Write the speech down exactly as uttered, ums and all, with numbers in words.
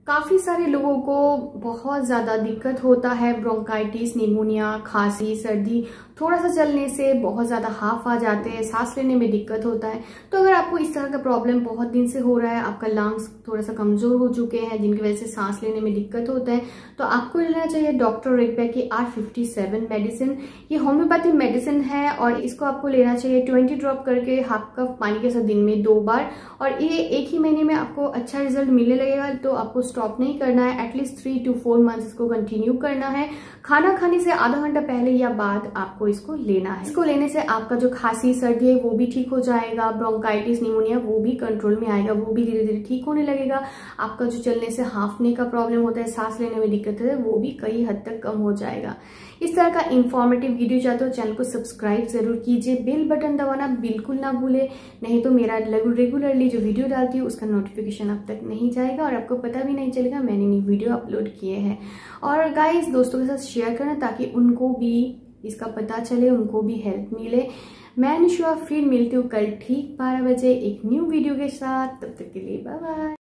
काफ़ी सारे लोगों को बहुत ज़्यादा दिक्कत होता है, ब्रोंकाइटिस, निमोनिया, खांसी, सर्दी, थोड़ा सा चलने से बहुत ज़्यादा हाफ आ जाते हैं, सांस लेने में दिक्कत होता है। तो अगर आपको इस तरह का प्रॉब्लम बहुत दिन से हो रहा है, आपका लंग्स थोड़ा सा कमज़ोर हो चुके हैं जिनकी वजह से सांस लेने में दिक्कत होता है, तो आपको लेना चाहिए डॉक्टर रेगबैक की आर फिफ्टी सेवन मेडिसिन। ये होम्योपैथी मेडिसिन है और इसको आपको लेना चाहिए ट्वेंटी ड्रॉप करके हाफ कप पानी के साथ दिन में दो बार, और ये एक ही महीने में आपको अच्छा रिजल्ट मिलने लगेगा। तो आपको स्टॉप नहीं करना है, at least three two four months इसको कंटिन्यू करना है। खाना खाने से आधा घंटा पहले या बाद आपको इसको लेना है। इसको लेने से आपका जो खांसी सर्दी है वो भी ठीक हो जाएगा, ब्रोंकाइटिस निमोनिया वो भी कंट्रोल में आएगा, वो भी धीरे धीरे ठीक होने लगेगा। आपका जो चलने से हांफने का प्रॉब्लम होता है, सांस लेने में दिक्कत है, वो भी कई हद तक कम हो जाएगा। इस तरह का इंफॉर्मेटिव वीडियो चाहते हो चैनल को सब्सक्राइब जरूर कीजिए, बेल बटन दबाना बिल्कुल ना भूले, नहीं तो मेरा रेगुलरली जो वीडियो डालती हूँ उसका नोटिफिकेशन अब तक नहीं जाएगा और आपको पता भी नहीं चलेगा मैंने न्यू वीडियो अपलोड किए हैं। और गाइस दोस्तों के साथ शेयर करना ताकि उनको भी इसका पता चले, उनको भी हेल्प मिले। मैं अनुष्का फिर मिलती हूँ कल ठीक बारह बजे एक न्यू वीडियो के साथ, तब तक के लिए बाय बाय।